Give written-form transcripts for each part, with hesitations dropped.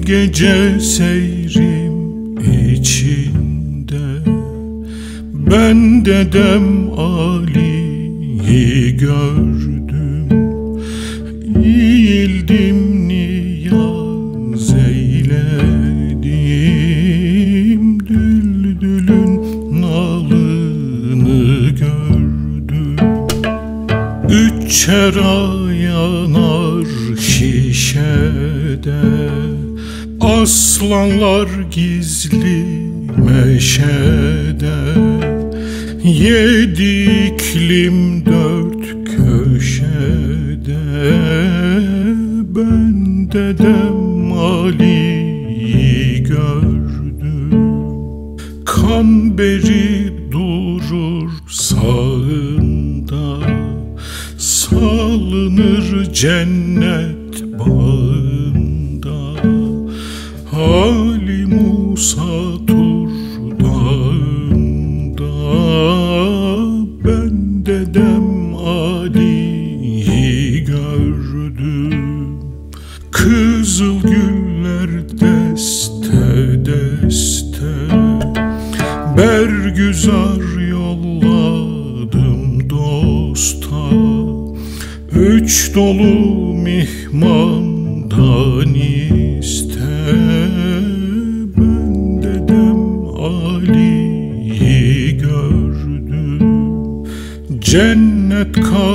gece seyrim içinde ben dedem Ali'yi gördüm. Eğildim niyaz eyledim, düldülün nalını gördüm. Üç çera yanar şişede, aslanlar gizli meşede. Yedi iklim dört köşede, ben dedem Ali'yi gördüm. Kamberi durur sağında, salınır cennet bağında. Ali Musa Tur dağında, ben dedem Ali'yi gördüm. Kızıl güller deste deste, bergüzar yolladım dosta. Üç dolu mihmandan iste, ben dedem Ali'yi gördüm. Cennet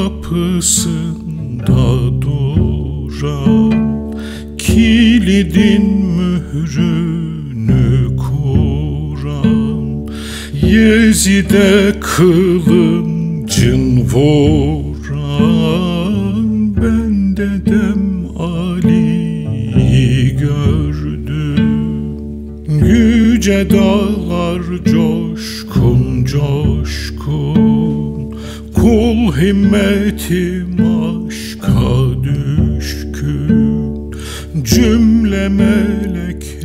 kapısında duran, kilidin mührünü kuran. Yezid'e kılıncın vuran, ben dedem Ali'yi gördüm. Yüce dağlar coşkun coşkun, kul himmetim aşka düşkün. Cümle melekler